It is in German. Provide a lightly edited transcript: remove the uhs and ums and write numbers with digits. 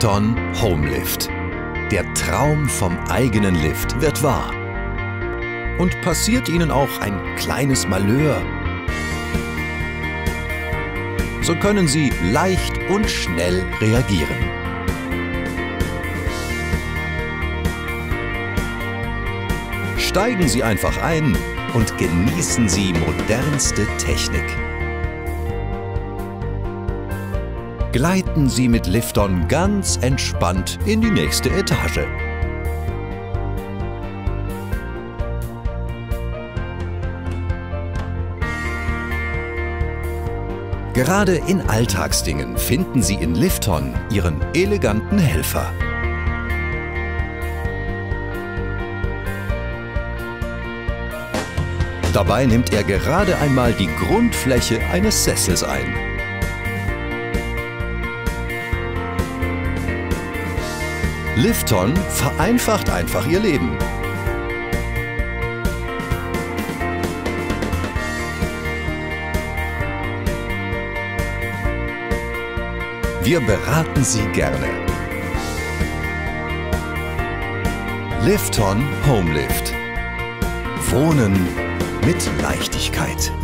Lifton Homelift. Der Traum vom eigenen Lift wird wahr. Und passiert Ihnen auch ein kleines Malheur, so können Sie leicht und schnell reagieren. Steigen Sie einfach ein und genießen Sie modernste Technik. Gleiten Sie mit Lifton ganz entspannt in die nächste Etage. Gerade in Alltagsdingen finden Sie in Lifton Ihren eleganten Helfer. Dabei nimmt er gerade einmal die Grundfläche eines Sessels ein. Lifton vereinfacht einfach Ihr Leben. Wir beraten Sie gerne. Lifton Homelift. Wohnen mit Leichtigkeit.